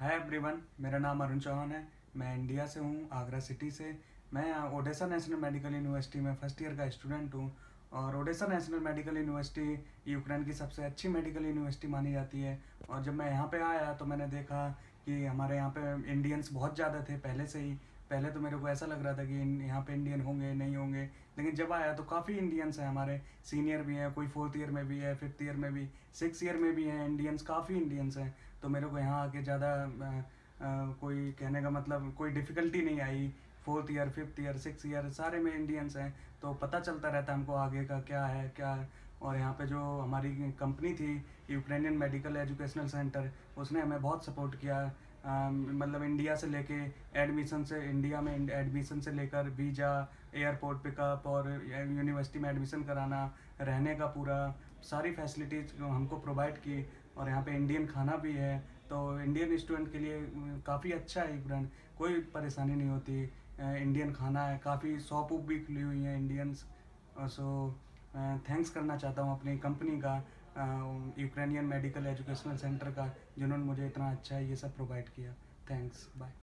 Hi everyone, मेरा नाम अरुण चौहान है। मैं इंडिया से हूँ, आगरा सिटी से। मैं ओडेसा नेशनल मेडिकल यूनिवर्सिटी में फर्स्ट ईयर का स्टूडेंट हूँ। और Odesa National Medical University Ukraine की सबसे अच्छी मेडिकल यूनिवर्सिटी मानी जाती है। और जब मैं यहाँ पे आया तो मैंने देखा कि हमारे यहाँ पे इंडियंस बहुत ज़्यादा थे पहले से ही। पहले तो मेरे को ऐसा लग रहा था कि यहाँ पे इंडियन होंगे नहीं होंगे, लेकिन जब आया तो काफ़ी इंडियंस हैं। हमारे सीनियर भी हैं, कोई फोर्थ ईयर में भी है, फिफ्थ ईयर में भी, सिक्स ईयर में भी हैं इंडियंस, काफ़ी इंडियंस हैं। तो मेरे को यहाँ आके ज़्यादा कोई कहने का मतलब कोई डिफ़िकल्टी नहीं आई। Fourth year, fifth year, six year सारे में इंडियंस हैं, तो पता चलता रहता है हमको आगे का क्या है क्या है। और यहाँ पे जो हमारी कंपनी थी, यूक्रेनियन मेडिकल एजुकेशनल सेंटर, उसने हमें बहुत सपोर्ट किया। मतलब इंडिया से लेके एडमिशन से, इंडिया में एडमिशन से लेकर वीज़ा, एयरपोर्ट पिकअप और यूनिवर्सिटी में एडमिशन कराना, रहने का पूरा सारी फैसिलिटीज़ हमको प्रोवाइड की। और यहाँ पे इंडियन खाना भी है, तो इंडियन स्टूडेंट के लिए काफ़ी अच्छा है ब्रांड। कोई परेशानी नहीं होती। इंडियन खाना है, काफ़ी शॉप वूप भी खुली हुई हैं इंडियंस। सो थैंक्स करना चाहता हूँ अपनी कंपनी का, यूक्रेनियन मेडिकल एजुकेशनल सेंटर का, जिन्होंने मुझे इतना अच्छा ये सब प्रोवाइड किया। Thanks, bye.